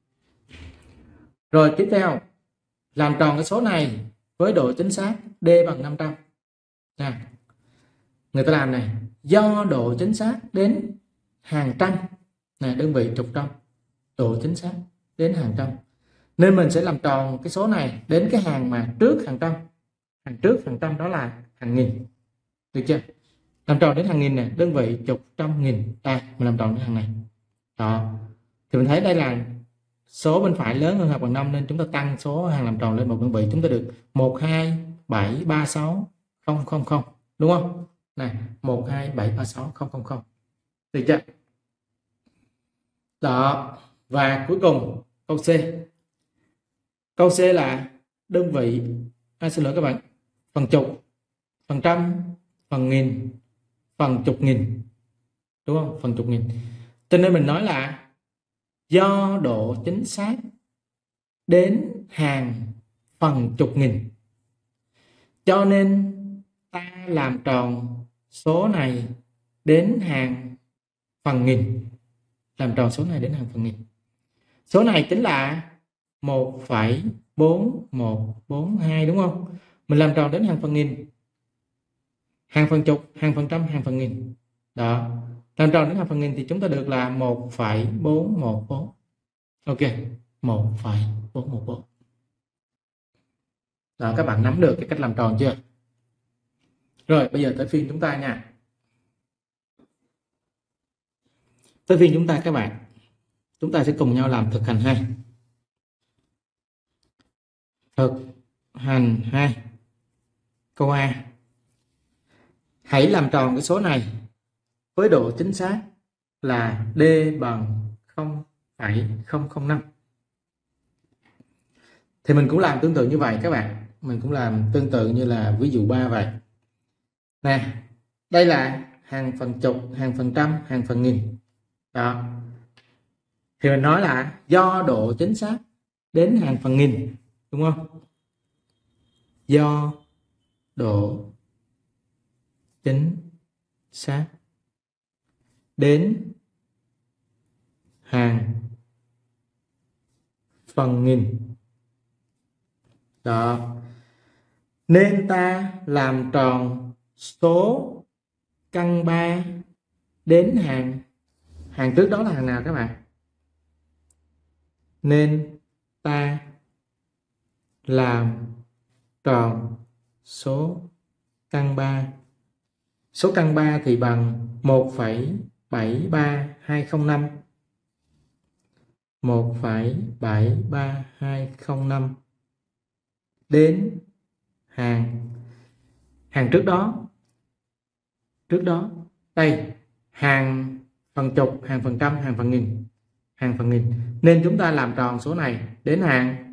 Rồi tiếp theo, làm tròn cái số này với độ chính xác D bằng năm trăm. Nè, người ta làm này, do độ chính xác đến hàng trăm, này đơn vị chục trăm, độ chính xác đến hàng trăm, nên mình sẽ làm tròn cái số này đến cái hàng mà trước hàng trăm. Hàng trước hàng trăm đó là hàng nghìn, được chưa? Làm tròn đến hàng nghìn này, đơn vị chục, trăm, nghìn. Đây, mình làm tròn đến hàng này. Đó, thì mình thấy đây là số bên phải lớn hơn hoặc bằng năm, nên chúng ta tăng số hàng làm tròn lên một đơn vị, chúng ta được một, hai, bảy, ba, sáu, không, không, không, đúng không? Này, một, hai, bảy, ba, sáu, không, không, không. Được chưa? Đó, và cuối cùng câu C. Câu C là đơn vị, à, xin lỗi các bạn, phần chục, phần trăm, phần nghìn, phần chục nghìn, đúng không? Phần chục nghìn. Cho nên mình nói là do độ chính xác đến hàng phần chục nghìn, cho nên ta làm tròn số này đến hàng phần nghìn. Làm tròn số này đến hàng phần nghìn. Số này chính là một phẩy bốn một bốn hai, đúng không? Mình làm tròn đến hàng phần nghìn, hàng phần chục, hàng phần trăm, hàng phần nghìn. Đó, làm tròn đến hàng phần nghìn thì chúng ta được là một phẩy bốn một bốn. Ok, một phẩy bốn một bốn. Đó, các bạn nắm được cái cách làm tròn chưa? Rồi, bây giờ tới phiên chúng ta nha. Tới phiên chúng ta các bạn. Chúng ta sẽ cùng nhau làm thực hành hai. Thực hành hai. Câu A. Hãy làm tròn cái số này với độ chính xác là D bằng không phẩy không không năm. Thì mình cũng làm tương tự như vậy các bạn. Mình cũng làm tương tự như là ví dụ ba vậy. Nè, đây là hàng phần chục, hàng phần trăm, hàng phần nghìn. Đó. Thì mình nói là do độ chính xác đến hàng phần nghìn, đúng không? Do độ chính xác đến hàng phần nghìn. Đó, nên ta làm tròn số căn ba đến hàng hàng trước đó là hàng nào các bạn? Nên ta làm tròn số căn ba. Số căn ba thì bằng một phẩy bảy ba hai không năm. một phẩy bảy ba hai không năm đến hàng hàng trước đó. Trước đó, đây, hàng phần chục, hàng phần trăm, hàng phần nghìn, hàng phần nghìn. Nên chúng ta làm tròn số này đến hàng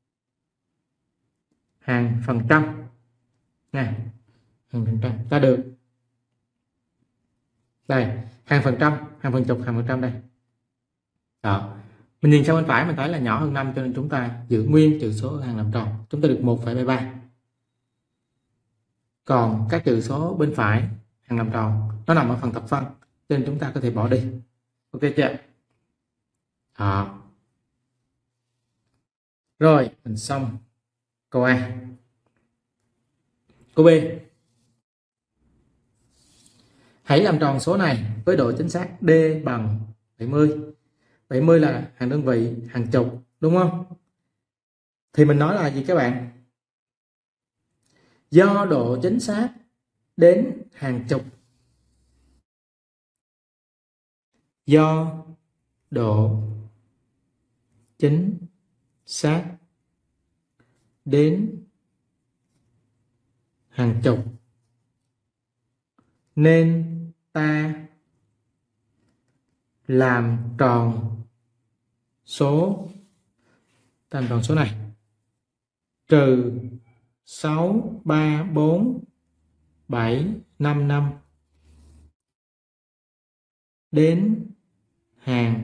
hàng phần trăm. Nè, hàng phần trăm. Ta được đây, hàng phần trăm, hàng phần chục, hàng phần trăm đây. Đó. Mình nhìn sang bên phải mình thấy là nhỏ hơn năm, cho nên chúng ta giữ nguyên chữ số hàng làm tròn. Chúng ta được một phẩy bảy ba. Còn các chữ số bên phải hàng làm tròn nó nằm ở phần thập phân, cho nên chúng ta có thể bỏ đi. Ok chưa? Đó. Rồi, mình xong câu A. Câu B. Hãy làm tròn số này với độ chính xác D bằng bảy mươi. bảy mươi là hàng đơn vị, hàng chục, đúng không? Thì mình nói là gì các bạn? Do độ chính xác đến hàng chục. Do độ chính xác đến hàng chục nên ta làm tròn số làm tròn số này trừ sáu ba bốn bảy năm năm đến hàng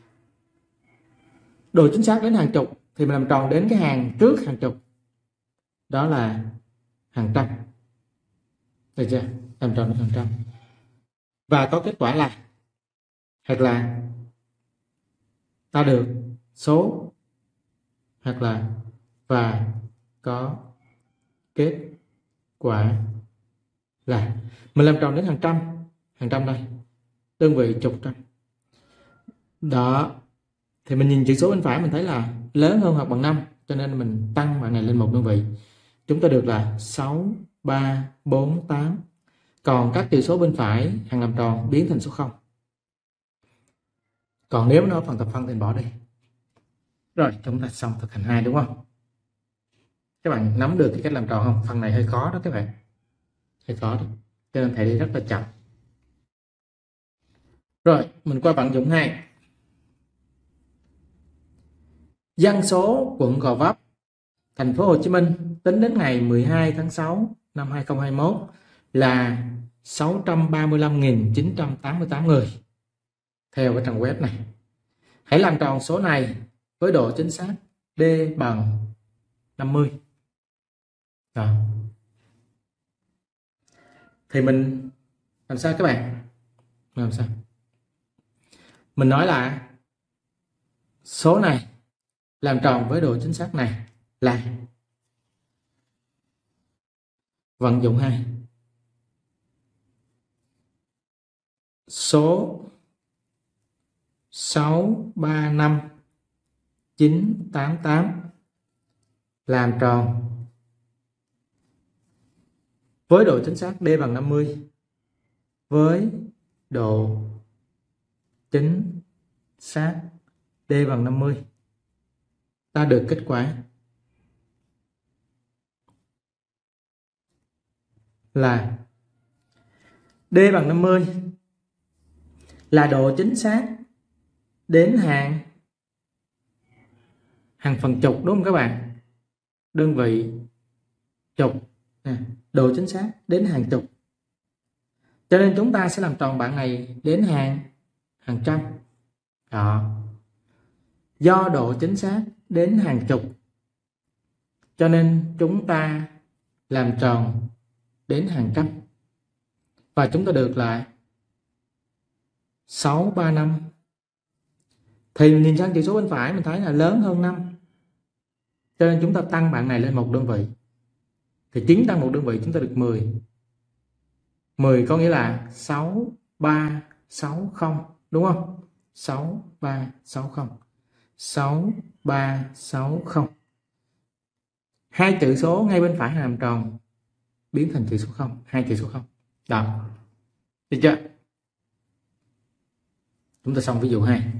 độ chính xác đến hàng chục thì mình làm tròn đến cái hàng trước hàng chục, đó là hàng trăm, được chưa? Làm tròn đến hàng trăm và có kết quả là hoặc là ta được số hoặc là và có kết quả là mình làm tròn đến hàng trăm, hàng trăm đây, đơn vị chục trăm. Đó, thì mình nhìn chữ số bên phải mình thấy là lớn hơn hoặc bằng năm, cho nên mình tăng bạn này lên một đơn vị. Chúng ta được là sáu, ba, bốn, tám. Còn các chữ số bên phải hàng làm tròn biến thành số không. Còn nếu nó phần thập phân thì bỏ đi. Rồi, chúng ta xong thực hành hai đúng không? Các bạn nắm được cái cách làm tròn không? Phần này hơi khó đó các bạn. Hơi khó đó. Cho nên thầy đi rất là chậm. Rồi, mình qua vận dụng hai. Dân số quận Gò Vấp, thành phố Hồ Chí Minh tính đến ngày mười hai tháng sáu năm hai nghìn không trăm hai mươi mốt là sáu trăm ba mươi lăm nghìn chín trăm tám mươi tám người theo cái trang web này. Hãy làm tròn số này với độ chính xác D bằng năm mươi. Đó. Thì mình làm sao các bạn? Mình làm sao? Mình nói là số này làm tròn với độ chính xác này là vận dụng hai. Số sáu ba năm chín tám tám làm tròn với độ chính xác D bằng năm mươi với độ chính xác D bằng năm mươi. Ta được kết quả là D bằng năm mươi là độ chính xác đến hàng hàng phần chục, đúng không các bạn? Đơn vị chục, độ chính xác đến hàng chục. Cho nên chúng ta sẽ làm tròn bạn này đến hàng hàng trăm. Đó. Do độ chính xác đến hàng chục cho nên chúng ta làm tròn đến hàng trăm. Và chúng ta được lại sáu ba năm. Thì mình nhìn sang chữ số bên phải mình thấy là lớn hơn năm. Cho nên chúng ta tăng bạn này lên một đơn vị. Thì chín tăng một đơn vị chúng ta được mười. mười có nghĩa là sáu ba sáu không, đúng không? sáu ba sáu không. sáu ba sáu không. Hai chữ số ngay bên phải làm tròn biến thành chữ số không, hai chữ số không. Đó. Được chưa? Chúng ta xong ví dụ hai.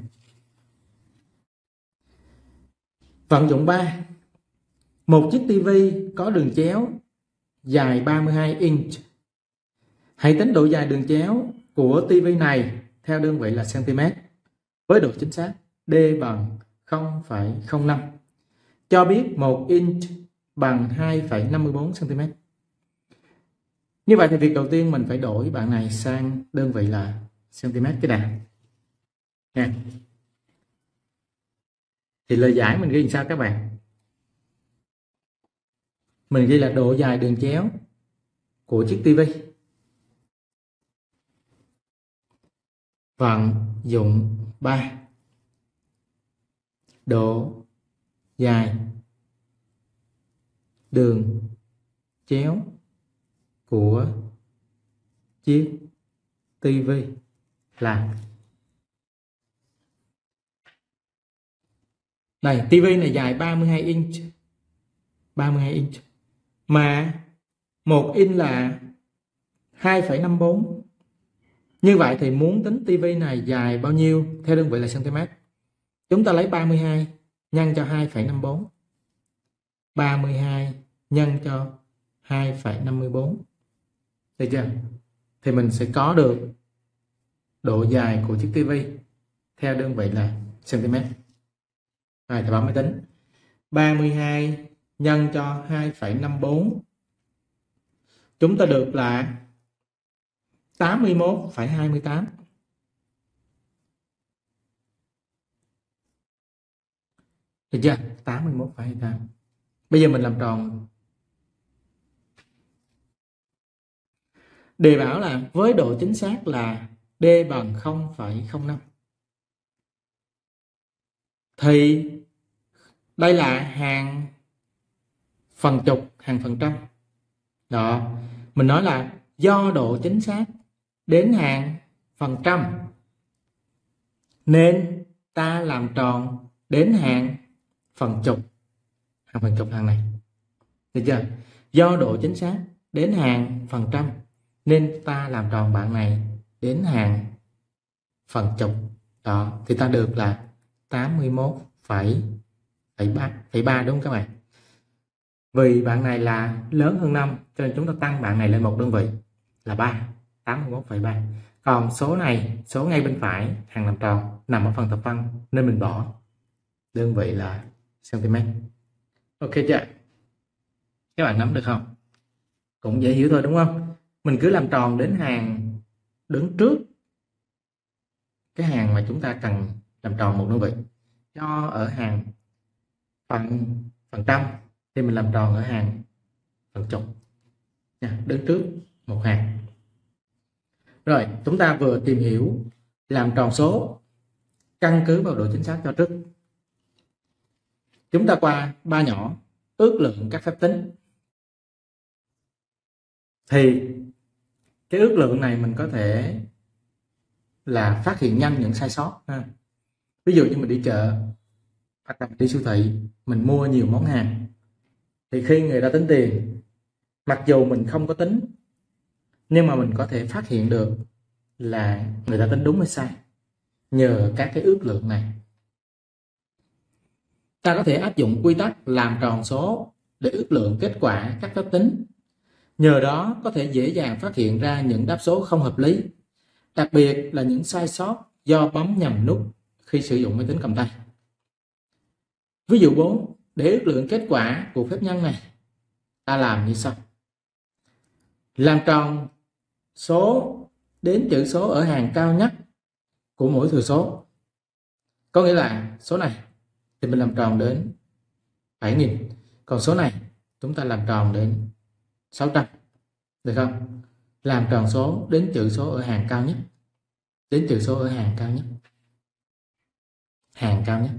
Vận dụng ba. Một chiếc tivi có đường chéo dài ba mươi hai inch. Hãy tính độ dài đường chéo của tivi này theo đơn vị là cm với độ chính xác D bằng không phẩy không năm. Cho biết một inch bằng hai phẩy năm mươi bốn cm. Như vậy thì việc đầu tiên mình phải đổi bạn này sang đơn vị là cm cái đã. Nha. Thì lời giải mình ghi làm sao các bạn? Mình ghi là độ dài đường chéo của chiếc tivi. Vận dụng ba. Độ dài đường chéo của chiếc tivi là, đây, tivi này dài ba mươi hai inch. ba mươi hai inch. Mà một inch là hai phẩy năm bốn. Như vậy thì muốn tính tivi này dài bao nhiêu theo đơn vị là cm. Chúng ta lấy ba mươi hai nhân cho hai phẩy năm bốn. ba mươi hai nhân cho hai phẩy năm mươi bốn. Được chưa? Thì mình sẽ có được độ dài của chiếc tivi theo đơn vị là cm. Rồi thầy Bảo mới tính ba mươi hai nhân cho hai phẩy năm bốn, chúng ta được là tám mươi mốt phẩy hai mươi tám. Được chưa? tám mươi mốt phẩy hai mươi tám. Bây giờ mình làm tròn. Đề bảo là với độ chính xác là D bằng không phẩy không năm. Thì đây là hàng phần chục, hàng phần trăm. Đó, mình nói là do độ chính xác đến hàng phần trăm nên ta làm tròn đến hàng phần chục. Hàng phần chục hàng này. Được chưa? Do độ chính xác đến hàng phần trăm nên ta làm tròn bạn này đến hàng phần chục. Đó, thì ta được là tám mươi mốt phẩy ba đúng không các bạn? Vì bạn này là lớn hơn năm cho nên chúng ta tăng bạn này lên một đơn vị là ba, tám mươi mốt phẩy ba. Còn số này, số ngay bên phải hàng làm tròn nằm ở phần thập phân nên mình bỏ đơn vị là cm. Ok chưa? Các bạn nắm được không? Cũng dễ hiểu thôi đúng không? Mình cứ làm tròn đến hàng đứng trước cái hàng mà chúng ta cần làm tròn một đơn vị. Cho ở hàng phần phần trăm thì mình làm tròn ở hàng phần chục nha, đứng trước một hàng. Rồi chúng ta vừa tìm hiểu làm tròn số căn cứ vào độ chính xác cho trước. Chúng ta qua ba nhỏ ước lượng các phép tính. Thì cái ước lượng này mình có thể là phát hiện nhanh những sai sót ha. Ví dụ như mình đi chợ hoặc là mình đi siêu thị, mình mua nhiều món hàng thì khi người ta tính tiền, mặc dù mình không có tính nhưng mà mình có thể phát hiện được là người ta tính đúng hay sai nhờ các cái ước lượng này. Ta có thể áp dụng quy tắc làm tròn số để ước lượng kết quả các phép tính. Nhờ đó có thể dễ dàng phát hiện ra những đáp số không hợp lý, đặc biệt là những sai sót do bấm nhầm nút khi sử dụng máy tính cầm tay. Ví dụ bốn, để ước lượng kết quả của phép nhân này, ta làm như sau. Làm tròn số đến chữ số ở hàng cao nhất của mỗi thừa số. Có nghĩa là số này thì mình làm tròn đến bảy nghìn, còn số này chúng ta làm tròn đến sáu trăm. Được không? Làm tròn số đến chữ số ở hàng cao nhất. Đến chữ số ở hàng cao nhất. Hàng cao nhất.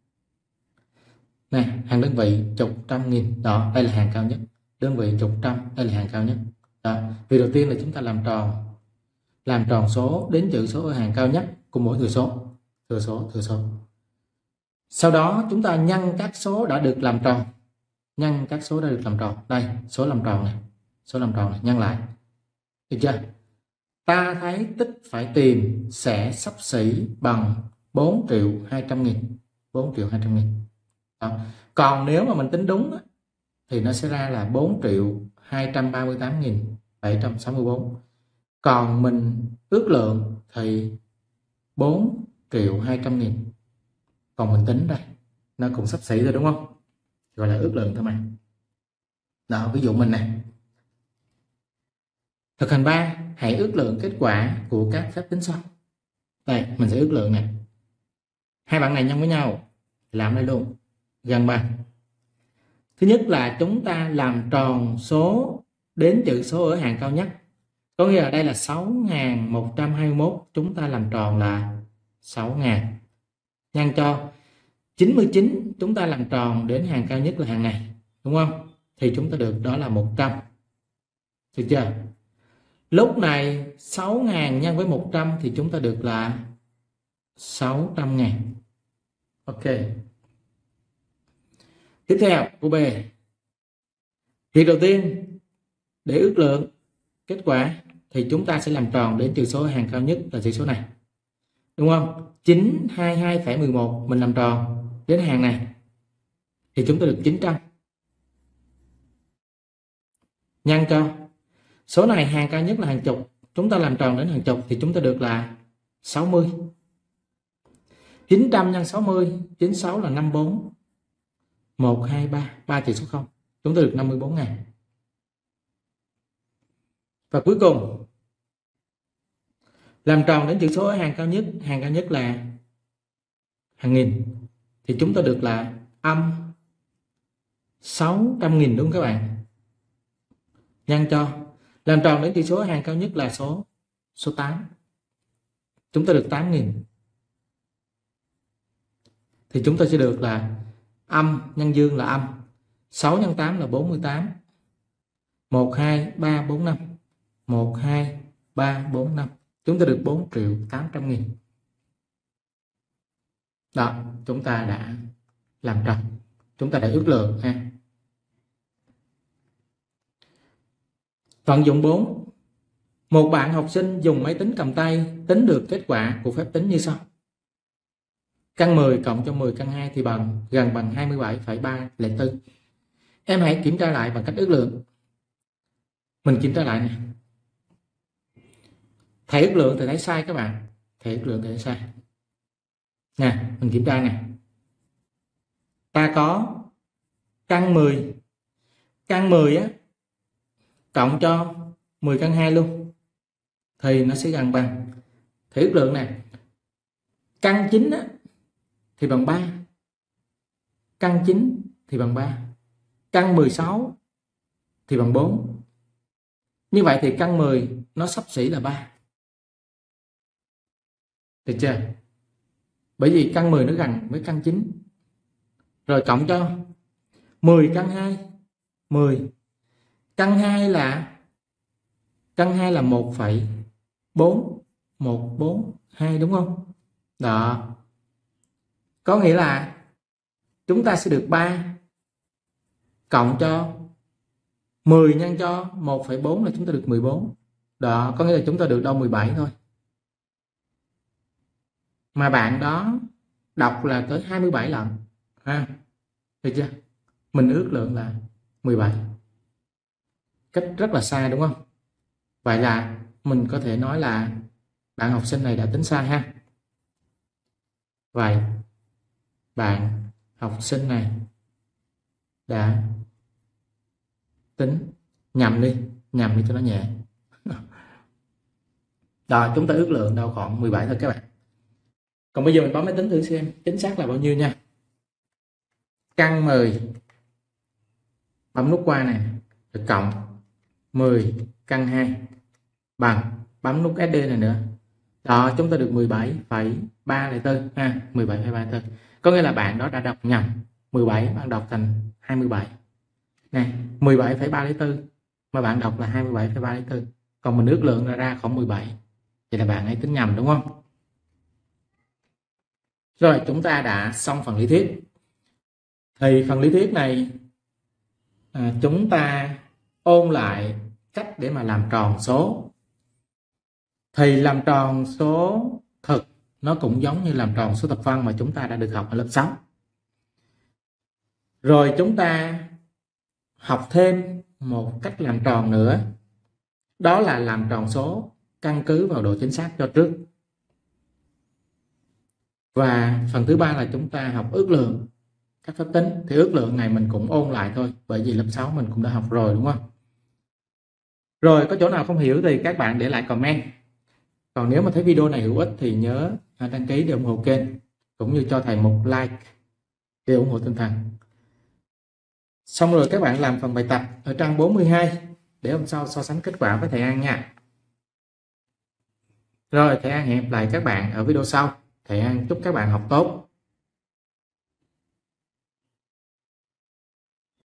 Này, hàng đơn vị chục trăm nghìn. Đó, đây là hàng cao nhất. Đơn vị chục trăm, đây là hàng cao nhất. Đó, việc đầu tiên là chúng ta làm tròn làm tròn số đến chữ số ở hàng cao nhất của mỗi thừa số. Thừa số, thừa số. Sau đó chúng ta nhân các số đã được làm tròn. Nhân các số đã được làm tròn. Đây, số làm tròn này. Số làm tròn này, nhân lại. Được chưa? Ta thấy tích phải tìm sẽ xấp xỉ bằng bốn triệu hai trăm nghìn. bốn triệu hai trăm nghìn. Đó. Còn nếu mà mình tính đúng thì nó sẽ ra là bốn triệu hai trăm ba mươi tám nghìn bảy trăm sáu mươi tư. Còn mình ước lượng thì bốn triệu hai trăm nghìn. Còn mình tính đây, nó cũng xấp xỉ rồi đúng không? Gọi là ước lượng thôi mà. Đó, ví dụ mình này. Thực hành ba, hãy ước lượng kết quả của các phép tính sau. Đây, mình sẽ ước lượng này. Hai bạn này nhân với nhau, làm đây luôn, gần bằng. Thứ nhất là chúng ta làm tròn số đến chữ số ở hàng cao nhất. Có nghĩa là đây là sáu nghìn một trăm hai mươi mốt, chúng ta làm tròn là sáu nghìn. Nhân cho chín mươi chín, chúng ta làm tròn đến hàng cao nhất là hàng này, đúng không? Thì chúng ta được đó là một trăm. Được chưa? Lúc này sáu nghìn nhân với một trăm thì chúng ta được là sáu trăm nghìn. Ok. Tiếp theo, câu B. Việc đầu tiên, để ước lượng kết quả thì chúng ta sẽ làm tròn đến chữ số hàng cao nhất là chữ số này. Đúng không? chín trăm hai mươi hai phẩy mười một mình làm tròn đến hàng này thì chúng ta được chín trăm. Nhân cho số này hàng cao nhất là hàng chục, chúng ta làm tròn đến hàng chục thì chúng ta được là sáu mươi. chín trăm nhân sáu mươi, chín mươi sáu là năm mươi bốn. một, hai, ba, ba chỉ số không. Chúng ta được năm mươi bốn ngàn. Và cuối cùng, làm tròn đến chữ số ở hàng cao nhất, hàng cao nhất là hàng nghìn, thì chúng ta được là âm sáu trăm nghìn đúng không các bạn? Nhân cho làm tròn đến chữ số ở hàng cao nhất là số số tám. Chúng ta được tám nghìn. Thì chúng ta sẽ được là âm nhân dương là âm. sáu nhân tám là bốn mươi tám. một, hai, ba, bốn, năm. một, hai, ba, bốn, năm. Chúng ta được bốn triệu tám trăm nghìn. Đó, chúng ta đã làm tròn. Chúng ta đã ước lượng ha. Vận dụng bốn. Một bạn học sinh dùng máy tính cầm tay tính được kết quả của phép tính như sau. Căn mười cộng cho mười căn hai thì bằng gần bằng hai mươi bảy phẩy ba không bốn. Em hãy kiểm tra lại bằng cách ước lượng. Mình kiểm tra lại nè. Thầy ước lượng thì thấy sai các bạn. Thầy ước lượng thì thấy sai. Nè, mình kiểm tra nè. Ta có căn mười. Căn mười á cộng cho mười căn hai luôn thì nó sẽ gần bằng. Thầy ước lượng nè. Căn chín á thì bằng ba. Căn chín thì bằng ba. Căn mười sáu thì bằng bốn. Như vậy thì căn mười nó xấp xỉ là ba. Được chưa? Bởi vì căn mười nó gần với căn chín. Rồi cộng cho mười căn hai. mười. Căn hai là căn hai là một phẩy bốn. một, bốn, hai đúng không? Đó. Có nghĩa là chúng ta sẽ được ba cộng cho mười nhân cho một phẩy bốn là chúng ta được mười bốn. Đó, có nghĩa là chúng ta được đâu mười bảy thôi. Mà bạn đó đọc là tới hai mươi bảy lần. Ha. Được chưa? Mình ước lượng là mười bảy. Cách rất là xa đúng không? Vậy là mình có thể nói là bạn học sinh này đã tính sai ha. Vậy bạn học sinh này đã tính nhầm đi, nhầm đi cho nó nhẹ. Rồi chúng ta ước lượng đâu khoảng mười bảy thôi các bạn. Còn bây giờ mình bấm máy tính thử xem chính xác là bao nhiêu nha. Căn mười, bấm nút qua này, rồi cộng mười căn hai bằng, bấm nút ét đê này nữa. Đó, chúng ta được mười bảy phẩy ba không bốn ha, mười bảy phẩy ba không bốn. Có nghĩa là bạn đó đã đọc nhầm mười bảy, bạn đọc thành hai mươi bảy. Này, mười bảy phẩy ba không bốn mà bạn đọc là hai mươi bảy phẩy ba không bốn. Còn mình ước lượng ra ra khoảng mười bảy. Vậy là bạn ấy tính nhầm đúng không? Rồi, chúng ta đã xong phần lý thuyết. Thì phần lý thuyết này à, chúng ta ôn lại cách để mà làm tròn số. Thì làm tròn số thực nó cũng giống như làm tròn số thập phân mà chúng ta đã được học ở lớp sáu. Rồi chúng ta học thêm một cách làm tròn nữa. Đó là làm tròn số căn cứ vào độ chính xác cho trước. Và phần thứ ba là chúng ta học ước lượng các phép tính. Thì ước lượng này mình cũng ôn lại thôi, bởi vì lớp sáu mình cũng đã học rồi đúng không? Rồi có chỗ nào không hiểu thì các bạn để lại comment. Còn nếu mà thấy video này hữu ích thì nhớ đăng ký để ủng hộ kênh, cũng như cho thầy một like để ủng hộ tinh thần. Xong rồi các bạn làm phần bài tập ở trang bốn mươi hai để hôm sau so sánh kết quả với thầy An nha. Rồi thầy An hẹn gặp lại các bạn ở video sau. Thầy An chúc các bạn học tốt.